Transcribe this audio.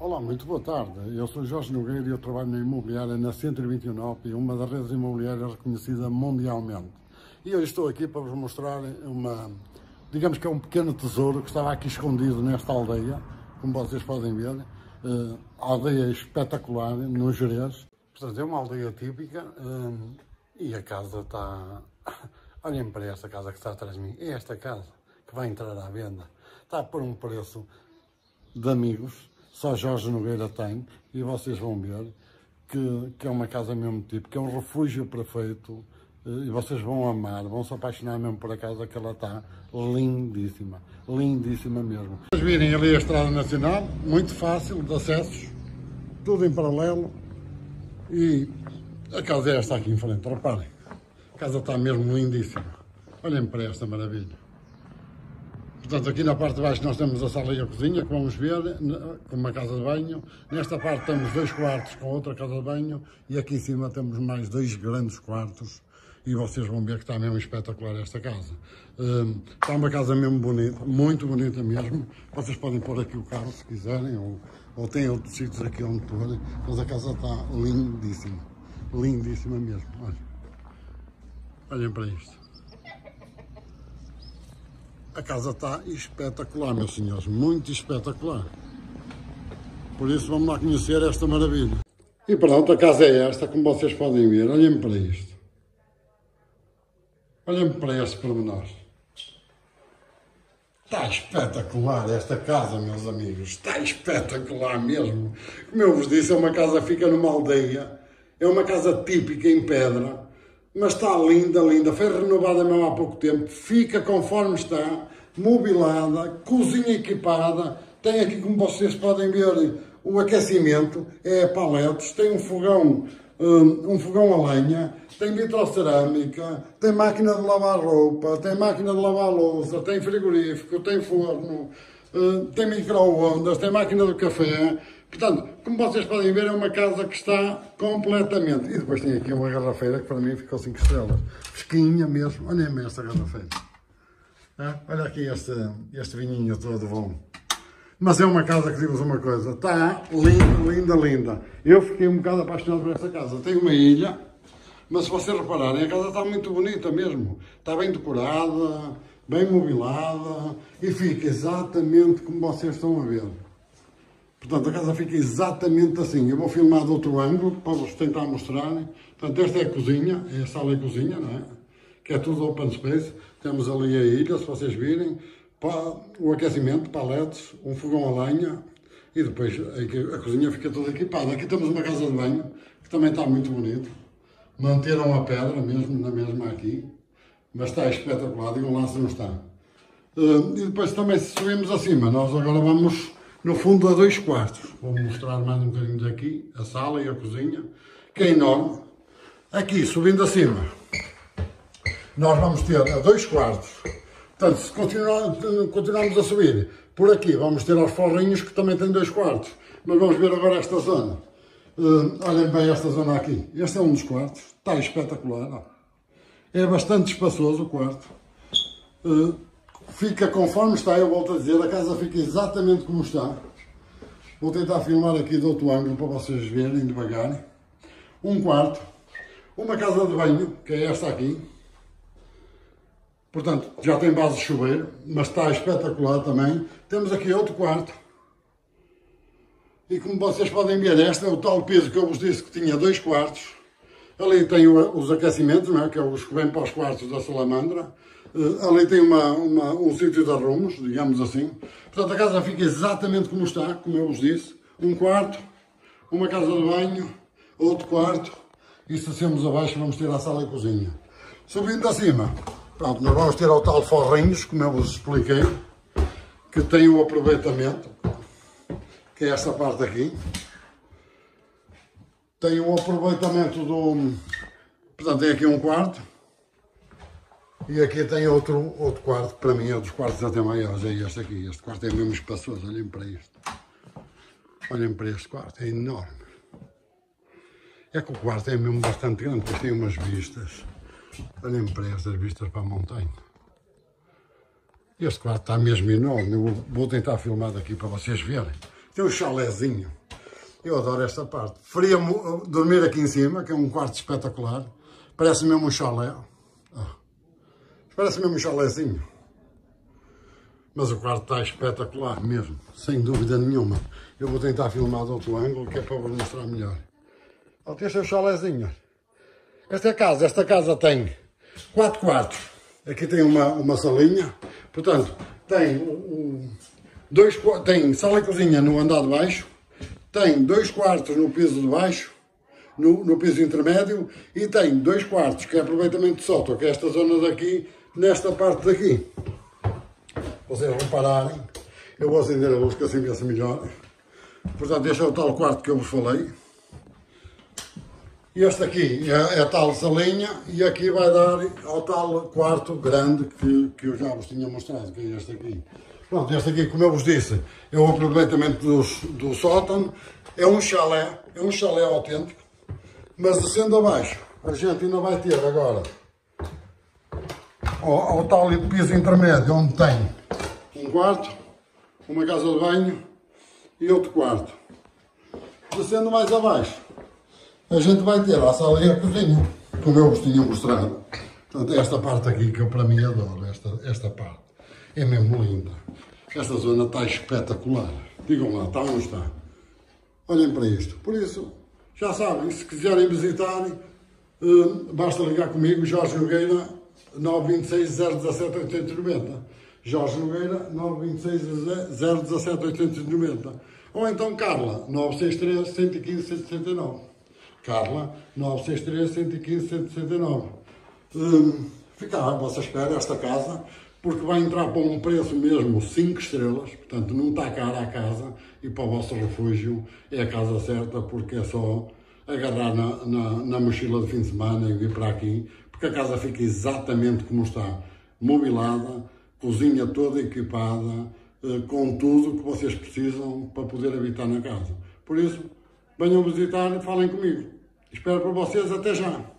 Olá, muito boa tarde. Eu sou Jorge Nogueira e eu trabalho na imobiliária na 129, uma das redes imobiliárias reconhecida mundialmente. E hoje estou aqui para vos mostrar digamos que é um pequeno tesouro que estava aqui escondido nesta aldeia, como vocês podem ver. Aldeia espetacular, no Gerês. Portanto, é uma aldeia típica e a casa está... Olhem para esta casa que está atrás de mim. É esta casa que vai entrar à venda. Está por um preço de amigos. Só Jorge Nogueira tem, e vocês vão ver que é uma casa mesmo tipo, que é um refúgio perfeito, e vocês vão amar, vão se apaixonar mesmo por a casa, que ela está lindíssima, lindíssima mesmo. Vocês virem ali a Estrada Nacional, muito fácil de acessos, tudo em paralelo, e a casa é esta aqui em frente, reparem, a casa está mesmo lindíssima, olhem para esta maravilha. Portanto, aqui na parte de baixo nós temos a sala e a cozinha, que vamos ver, com uma casa de banho. Nesta parte temos 2 quartos com outra casa de banho e aqui em cima temos mais 2 grandes quartos e vocês vão ver que está mesmo espetacular esta casa. Está uma casa mesmo bonita, muito bonita mesmo. Vocês podem pôr aqui o carro se quiserem ou tem outros sítios aqui onde pôr, mas a casa está lindíssima, lindíssima mesmo. Olhem para isto. A casa está espetacular, meus senhores, muito espetacular. Por isso vamos lá conhecer esta maravilha. E pronto, a casa é esta, como vocês podem ver. Olhem para isto. Olhem para este pormenor. Está espetacular esta casa, meus amigos. Está espetacular mesmo. Como eu vos disse, é uma casa que fica numa aldeia. É uma casa típica em pedra. Mas está linda, linda, foi renovada mesmo há pouco tempo, fica conforme está, mobilada, cozinha equipada, tem aqui, como vocês podem ver, o aquecimento, é paletes, tem um fogão a lenha, tem vitrocerâmica, tem máquina de lavar roupa, tem máquina de lavar louça, tem frigorífico, tem forno, tem micro-ondas, tem máquina de café. Portanto, como vocês podem ver, é uma casa que está completamente... E depois tem aqui uma garrafeira que para mim ficou 5 estrelas. Fresquinha mesmo. Olhem-me esta garrafeira. Olha aqui este vinhinho todo bom. Mas é uma casa que, digo-vos uma coisa, está linda, linda, linda. Eu fiquei um bocado apaixonado por esta casa. Tem uma ilha, mas se vocês repararem, a casa está muito bonita mesmo. Está bem decorada, bem mobilada e fica exatamente como vocês estão a ver. Portanto, a casa fica exatamente assim. Eu vou filmar de outro ângulo para vos tentar mostrar. Portanto, esta é a cozinha, é a sala e cozinha, não é? Que é tudo open space. Temos ali a ilha, se vocês virem, o aquecimento, paletes, um fogão a lenha e depois a cozinha fica toda equipada. Aqui temos uma casa de banho, que também está muito bonito. Manteram a pedra mesmo, na mesma aqui, mas está espetacular, digam lá se não está. E depois também, se subimos acima, nós agora vamos... No fundo, a 2 quartos. Vou mostrar mais um bocadinho daqui, a sala e a cozinha, que é enorme. Aqui, subindo acima, nós vamos ter a 2 quartos. Portanto, se continuarmos a subir por aqui, vamos ter aos forrinhos, que também tem 2 quartos. Mas vamos ver agora esta zona. Olhem bem esta zona aqui. Este é um dos quartos. Está espetacular. É bastante espaçoso o quarto. Fica conforme está, eu volto a dizer, a casa fica exatamente como está. Vou tentar filmar aqui de outro ângulo para vocês verem devagar. Um quarto, uma casa de banho, que é esta aqui. Portanto, já tem base de chuveiro, mas está espetacular também. Temos aqui outro quarto. E como vocês podem ver, este é o tal piso que eu vos disse que tinha 2 quartos. Ali tem os aquecimentos, não é? Que é os que vêm para os quartos da salamandra. Ali tem um sítio de arrumos, digamos assim. Portanto, a casa fica exatamente como está, como eu vos disse. Um quarto, uma casa de banho, outro quarto. E se descemos abaixo vamos ter a sala e a cozinha. Subindo acima, pronto, nós vamos ter o tal forrinhos, como eu vos expliquei, que tem o aproveitamento, que é esta parte aqui. Tem o aproveitamento do... Portanto, tem aqui um quarto. E aqui tem outro quarto, que para mim é dos quartos até maiores, é este aqui. Este quarto é mesmo espaçoso, olhem para isto. Olhem para este quarto, é enorme. É que o quarto é mesmo bastante grande, porque tem umas vistas. Olhem para estas vistas para a montanha. Este quarto está mesmo enorme, eu vou tentar filmar daqui para vocês verem. Tem um chalézinho. Eu adoro esta parte. Preferia dormir aqui em cima, que é um quarto espetacular. Parece mesmo um chalé. Parece mesmo um chalézinho. Mas o quarto está espetacular mesmo, sem dúvida nenhuma. Eu vou tentar filmar de outro ângulo, que é para vos mostrar melhor. Este é o chalézinho. Esta casa tem 4 quartos. Aqui tem uma salinha. Portanto, tem sala e cozinha no andar de baixo. Tem 2 quartos no piso de baixo, no piso intermédio. E tem 2 quartos, que é aproveitamento de sótão, que é esta zona daqui, nesta parte daqui. Vocês repararem, eu vou acender a luz que assim vê-se melhor. Portanto, este é o tal quarto que eu vos falei. E este aqui é a tal salinha e aqui vai dar ao tal quarto grande que eu já vos tinha mostrado, que é este aqui. Pronto, este aqui, como eu vos disse, é o aproveitamento do sótão. É um chalé autêntico, mas descendo abaixo, a gente ainda vai ter agora ao tal piso intermédio, onde tem um quarto, uma casa de banho e outro quarto. Descendo mais abaixo, a gente vai ter a sala e a cozinha, como eu vos tinha mostrado. Portanto, esta parte aqui que eu para mim adoro, esta parte. É mesmo linda. Esta zona está espetacular. Digam lá, está ou não está? Olhem para isto. Por isso, já sabem, se quiserem visitar, basta ligar comigo, Jorge Nogueira, 926 017 890. Jorge Nogueira, 926 017 890. Ou então Carla, 963 115 169. Carla, 963 115 169. Fica à vossa espera esta casa, porque vai entrar para um preço mesmo 5 estrelas, portanto não está cara a casa, e para o vosso refúgio é a casa certa, porque é só agarrar na mochila de fim de semana e vir para aqui, porque a casa fica exatamente como está, mobilada, cozinha toda equipada, com tudo o que vocês precisam para poder habitar na casa. Por isso, venham visitar e falem comigo. Espero por vocês, até já!